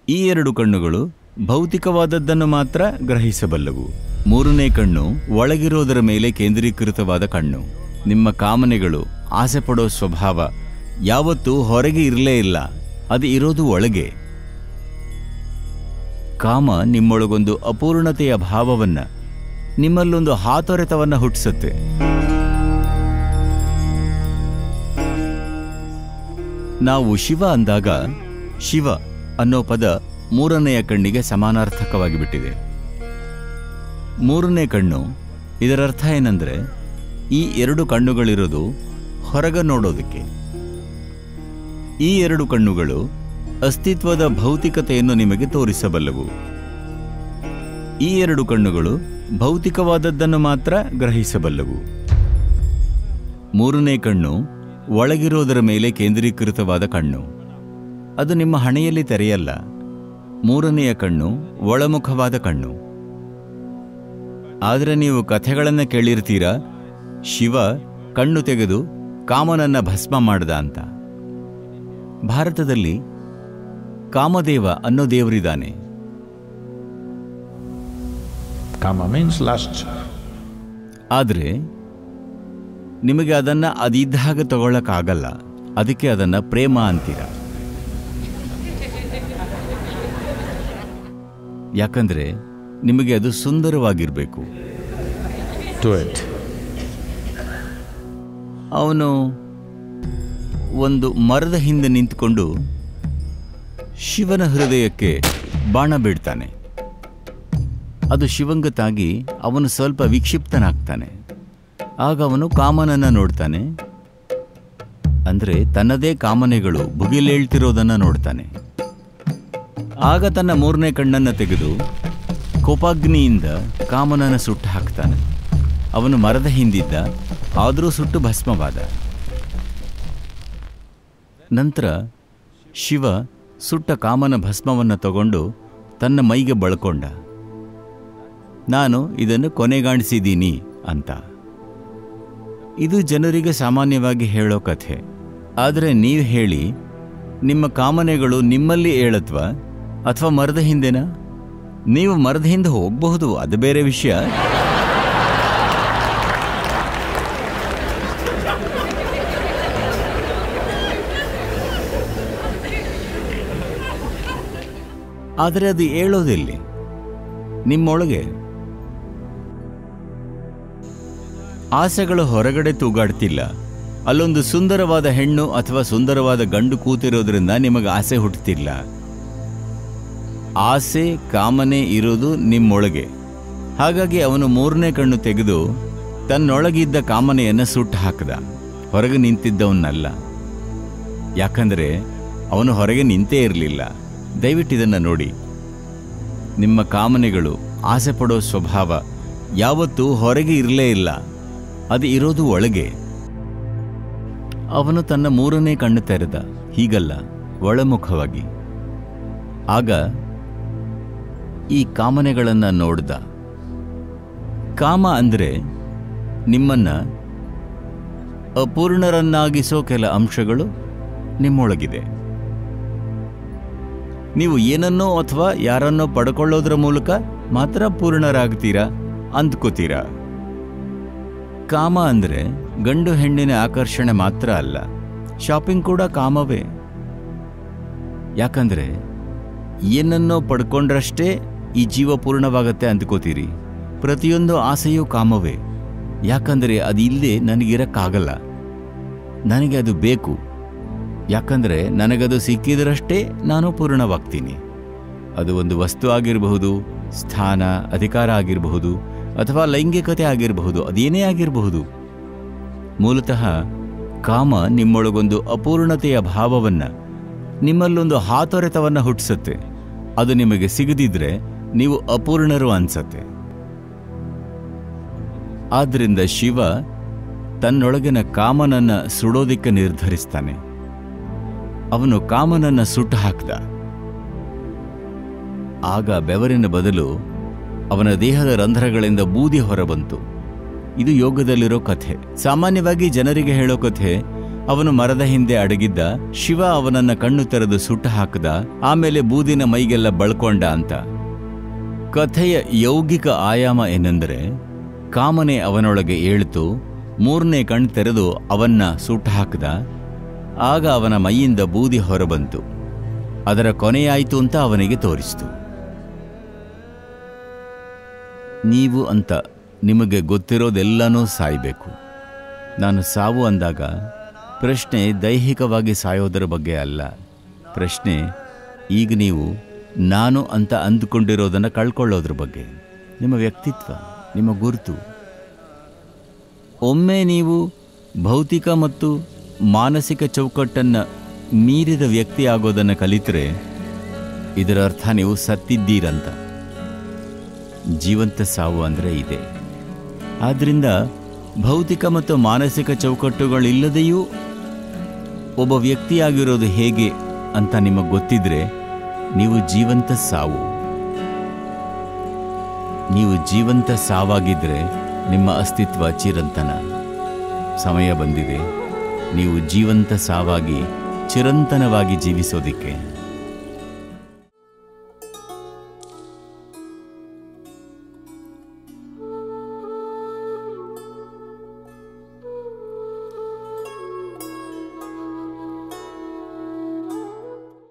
ಈ ಎರಡು ಕಣ್ಣುಗಳು ಭೌತಿಕವಾದದ್ದನ್ನು ಮಾತ್ರ ಗ್ರಹಿಸಬಲ್ಲವು. ಮೂರನೇ ಕಣ್ಣು ಒಳಗಿರೋದರ ಮೇಲೆ ಕೇಂದ್ರೀಕೃತವಾದ ಕಣ್ಣು. ನಿಮ್ಮ ಕಾಮನೆಗಳು, ಆಸೆ ಪಡೋ ಸ್ವಭಾವ ಯಾವತ್ತೂ ಹೊರಗೆ ಇರಲೇ ಇಲ್ಲ, ಅದು ಇರೋದು ಒಳಗೆ. ಕಾಮ ನಿಮ್ಮೊಳಗೊಂದು ಅಪೂರ್ಣತೆಯ ಭಾವವನ್ನ, ನಿಮ್ಮಲ್ಲೊಂದು ಹಾತೊರೆತವನ್ನ ಹುಟ್ಟಿಸುತ್ತೆ. ನಾವು ಶಿವ ಅಂದಾಗ ಶಿವ ಅನ್ನೋ ಪದ ಮೂರನೆಯ ಕಣ್ಣಿಗೆ ಸಮಾನಾರ್ಥಕವಾಗಿ ಬಿಟ್ಟಿದೆ. ಮೂರನೇ ಕಣ್ಣು, ಇದರರ್ಥ ಏನಂದ್ರೆ ಈ ಎರಡು ಕಣ್ಣುಗಳಿರೋದು ಹೊರಗೆ ನೋಡೋದಕ್ಕೆ. ಈ ಎರಡು ಕಣ್ಣುಗಳು ಅಸ್ತಿತ್ವದ ಭೌತಿಕತೆಯನ್ನು ನಿಮಗೆ ತೋರಿಸಬಲ್ಲವು. ಈ ಎರಡು ಕಣ್ಣುಗಳು ಭೌತಿಕವಾದದ್ದನ್ನು ಮಾತ್ರ ಗ್ರಹಿಸಬಲ್ಲವು. ಮೂರನೇ ಕಣ್ಣು ಒಳಗಿರೋದರ ಮೇಲೆ ಕೇಂದ್ರೀಕೃತವಾದ ಕಣ್ಣು. ಅದು ನಿಮ್ಮ ಹಣೆಯಲ್ಲಿ ತೆರೆಯಲ್ಲ. ಮೂರನೆಯ ಕಣ್ಣು ಒಳಮುಖವಾದ ಕಣ್ಣು. ಆದರೆ ನೀವು ಕಥೆಗಳನ್ನು ಕೇಳಿರ್ತೀರಾ, ಶಿವ ಕಣ್ಣು ತೆಗೆದು ಕಾಮನನ್ನ ಭಸ್ಮ ಮಾಡ್ದ ಅಂತ. ಭಾರತದಲ್ಲಿ ಕಾಮದೇವ ಅನ್ನೋ ದೇವರಿದ್ದಾನೆ. Kama means lust. ಆದರೆ ನಿಮಗೆ ಅದನ್ನು ಅದಿದ್ದಾಗ ತಗೊಳ್ಳಕ್ಕಾಗಲ್ಲ. ಅದಕ್ಕೆ ಅದನ್ನು ಪ್ರೇಮ ಅಂತೀರ. ಯಾಕಂದ್ರೆ ನಿಮಗೆ ಅದು ಸುಂದರವಾಗಿರಬೇಕು. ಅವನು ಒಂದು ಮರದ ಹಿಂದೆ ನಿಂತುಕೊಂಡು ಶಿವನ ಹೃದಯಕ್ಕೆ ಬಾಣ ಬಿಡ್ತಾನೆ. ಅದು ಶಿವಂಗತಾಗಿ ಅವನು ಸ್ವಲ್ಪ ವಿಕ್ಷಿಪ್ತನಾಗ್ತಾನೆ. ಆಗ ಅವನು ಕಾಮನನ್ನ ನೋಡ್ತಾನೆ. ಅಂದ್ರೆ ತನ್ನದೇ ಕಾಮನೆಗಳು ಭುಗಿಲೇಳ್ತಿರೋದನ್ನ ನೋಡ್ತಾನೆ. ಆಗ ತನ್ನ ಮೂರನೇ ಕಣ್ಣನ್ನು ತೆಗೆದು ಕೋಪಾಗ್ನಿಯಿಂದ ಕಾಮನನ್ನ ಸುಟ್ಟು ಹಾಕ್ತಾನೆ. ಅವನು ಮರದ ಹಿಂದಿದ್ದ, ಆದರೂ ಸುಟ್ಟು ಭಸ್ಮವಾದ. ನಂತರ ಶಿವ ಸುಟ್ಟ ಕಾಮನ ಭಸ್ಮವನ್ನು ತಗೊಂಡು ತನ್ನ ಮೈಗೆ ಬಳಕೊಂಡ. ನಾನು ಇದನ್ನು ಕೊನೆಗಾಣಿಸಿದ್ದೀನಿ ಅಂತ. ಇದು ಜನರಿಗೆ ಸಾಮಾನ್ಯವಾಗಿ ಹೇಳೋ ಕಥೆ. ಆದರೆ ನೀವು ಹೇಳಿ, ನಿಮ್ಮ ಕಾಮನೆಗಳು ನಿಮ್ಮಲ್ಲಿ ಏಳತ್ವಾ ಅಥವಾ ಮರದ ಹಿಂದೆನಾ? ನೀವು ಮರದ ಹಿಂದೆ ಹೋಗಬಹುದು, ಅದು ಬೇರೆ ವಿಷಯ. ಆದರೆ ಅದು ಏಳೋದೆಲ್ಲಿ? ನಿಮ್ಮೊಳಗೆ. ಆಸೆಗಳು ಹೊರಗಡೆ ತೂಗಾಡ್ತಿಲ್ಲ. ಅಲ್ಲೊಂದು ಸುಂದರವಾದ ಹೆಣ್ಣು ಅಥವಾ ಸುಂದರವಾದ ಗಂಡು ಕೂತಿರೋದ್ರಿಂದ ನಿಮಗೆ ಆಸೆ ಹುಟ್ಟುತ್ತಿಲ್ಲ. ಆಸೆ, ಕಾಮನೆ ಇರೋದು ನಿಮ್ಮೊಳಗೆ. ಹಾಗಾಗಿ ಅವನು ಮೂರನೇ ಕಣ್ಣು ತೆಗೆದು ತನ್ನೊಳಗಿದ್ದ ಕಾಮನೆಯನ್ನು ಸುಟ್ಟು ಹಾಕದ. ಹೊರಗೆ ನಿಂತಿದ್ದವನ್ನಲ್ಲ. ಯಾಕಂದರೆ ಅವನು ಹೊರಗೆ ನಿಂತೇ ಇರಲಿಲ್ಲ. ದಯವಿಟ್ಟು ಇದನ್ನು ನೋಡಿ. ನಿಮ್ಮ ಕಾಮನೆಗಳು, ಆಸೆ ಪಡೋ ಸ್ವಭಾವ ಯಾವತ್ತೂ ಹೊರಗೆ ಇರಲೇ ಇಲ್ಲ, ಅದು ಇರೋದು ಒಳಗೆ. ಅವನು ತನ್ನ ಮೂರನೇ ಕಣ್ಣು ತೆರೆದ, ಹೀಗಲ್ಲ, ಒಳಮುಖವಾಗಿ. ಆಗ ಈ ಕಾಮನೆಗಳನ್ನು ನೋಡ್ದ. ಕಾಮ ಅಂದರೆ ನಿಮ್ಮನ್ನ ಅಪೂರ್ಣರನ್ನಾಗಿಸೋ ಕೆಲ ಅಂಶಗಳು ನಿಮ್ಮೊಳಗಿದೆ. ನೀವು ಏನನ್ನೋ ಅಥವಾ ಯಾರನ್ನೋ ಪಡ್ಕೊಳ್ಳೋದ್ರ ಮೂಲಕ ಮಾತ್ರ ಪೂರ್ಣರಾಗ್ತೀರಾ ಅಂದ್ಕೋತೀರಾ. ಕಾಮ ಅಂದರೆ ಗಂಡು ಹೆಣ್ಣಿನ ಆಕರ್ಷಣೆ ಮಾತ್ರ ಅಲ್ಲ, ಶಾಪಿಂಗ್ ಕೂಡ ಕಾಮವೇ. ಯಾಕಂದ್ರೆ ಏನನ್ನೋ ಪಡ್ಕೊಂಡ್ರಷ್ಟೇ ಈ ಜೀವ ಪೂರ್ಣವಾಗತ್ತೆ ಅಂದ್ಕೋತೀರಿ. ಪ್ರತಿಯೊಂದು ಆಸೆಯೂ ಕಾಮವೇ. ಯಾಕಂದರೆ ಅದು ಇಲ್ಲದೆ ನನಗಿರಕ್ಕಾಗಲ್ಲ, ನನಗೆ ಅದು ಬೇಕು. ಯಾಕಂದರೆ ನನಗದು ಸಿಕ್ಕಿದರಷ್ಟೇ ನಾನು ಪೂರ್ಣವಾಗ್ತೀನಿ. ಅದು ಒಂದು ವಸ್ತು ಆಗಿರಬಹುದು, ಸ್ಥಾನ, ಅಧಿಕಾರ ಆಗಿರಬಹುದು, ಅಥವಾ ಲೈಂಗಿಕತೆ ಆಗಿರಬಹುದು, ಅದೇನೇ ಆಗಿರಬಹುದು. ಮೂಲತಃ ಕಾಮ ನಿಮ್ಮೊಳಗೊಂದು ಅಪೂರ್ಣತೆಯ ಭಾವವನ್ನು, ನಿಮ್ಮಲ್ಲೊಂದು ಹಾತೊರೆತವನ್ನು ಹುಟ್ಟಿಸುತ್ತೆ. ಅದು ನಿಮಗೆ ಸಿಗದಿದ್ರೆ ನೀವು ಅಪೂರ್ಣರು ಅನ್ಸತ್ತೆ. ಆದ್ದರಿಂದ ಶಿವ ತನ್ನೊಳಗಿನ ಕಾಮನನ್ನ ಸುಡೋದಿಕ್ಕೆ ನಿರ್ಧರಿಸ್ತಾನೆ. ಅವನು ಕಾಮನನ್ನ ಸುಟ್ಟು ಹಾಕ್ದ. ಆಗ ಬೆವರಿನ ಬದಲು ಅವನ ದೇಹದ ರಂಧ್ರಗಳಿಂದ ಬೂದಿ ಹೊರಬಂತು. ಇದು ಯೋಗದಲ್ಲಿರೋ ಕಥೆ. ಸಾಮಾನ್ಯವಾಗಿ ಜನರಿಗೆ ಹೇಳೋ ಕಥೆ, ಅವನು ಮರದ ಹಿಂದೆ ಅಡಗಿದ್ದ. ಶಿವ ಅವನನ್ನ ಕಣ್ಣು ತೆರೆದು ಸುಟ್ಟು ಹಾಕದ. ಆಮೇಲೆ ಬೂದಿನ ಮೈಗೆಲ್ಲ ಬಳ್ಕೊಂಡ ಅಂತ. ಕಥೆಯ ಯೌಗಿಕ ಆಯಾಮ ಏನೆಂದರೆ, ಕಾಮನೆ ಅವನೊಳಗೆ ಏಳ್ತು. 3ನೇ ಕಣ್ಣು ತೆರೆದು ಅವನ್ನ ಸುಟ್ಟು ಹಾಕದ. ಆಗ ಅವನ ಮೈಯಿಂದ ಬೂದಿ ಹೊರಬಂತು. ಅದರ ಕೊನೆಯಾಯಿತು ಅಂತ ಅವನಿಗೆ ತೋರಿಸಿತು. ನೀವು ಅಂತ ನಿಮಗೆ ಗೊತ್ತಿರೋದೆಲ್ಲನೂ ಸಾಯಬೇಕು. ನಾನು ಸಾವು ಅಂದಾಗ ಪ್ರಶ್ನೆ ದೈಹಿಕವಾಗಿ ಸಾಯೋದರ ಬಗ್ಗೆ ಅಲ್ಲ. ಪ್ರಶ್ನೆ ಈಗ ನೀವು ನಾನು ಅಂತ ಅಂದುಕೊಂಡಿರೋದನ್ನು ಕಳ್ಕೊಳ್ಳೋದ್ರ ಬಗ್ಗೆ. ನಿಮ್ಮ ವ್ಯಕ್ತಿತ್ವ, ನಿಮ್ಮ ಗುರುತು. ಒಮ್ಮೆ ನೀವು ಭೌತಿಕ ಮತ್ತು ಮಾನಸಿಕ ಚೌಕಟ್ಟನ್ನು ಮೀರಿದ ವ್ಯಕ್ತಿ ಆಗೋದನ್ನು ಕಲಿತರೆ ಇದರ ಅರ್ಥ ನೀವು ಸತ್ತಿದ್ದೀರಂತ. ಜೀವಂತ ಸಾವು ಅಂದರೆ ಇದೆ. ಆದ್ದರಿಂದ ಭೌತಿಕ ಮತ್ತು ಮಾನಸಿಕ ಚೌಕಟ್ಟುಗಳಿಲ್ಲದೆಯೂ ಒಬ್ಬ ವ್ಯಕ್ತಿಯಾಗಿರೋದು ಹೇಗೆ ಅಂತ ನಿಮಗೆ ಗೊತ್ತಿದ್ರೆ ನೀವು ಜೀವಂತ ಸಾವು. ನೀವು ಜೀವಂತ ಸಾವಾಗಿದ್ದರೆ ನಿಮ್ಮ ಅಸ್ತಿತ್ವ ಚಿರಂತನ. ಸಮಯ ಬಂದಿದೆ ನೀವು ಜೀವಂತ ಸಾವಾಗಿ ಚಿರಂತನವಾಗಿ ಜೀವಿಸೋದಿಕ್ಕೆ.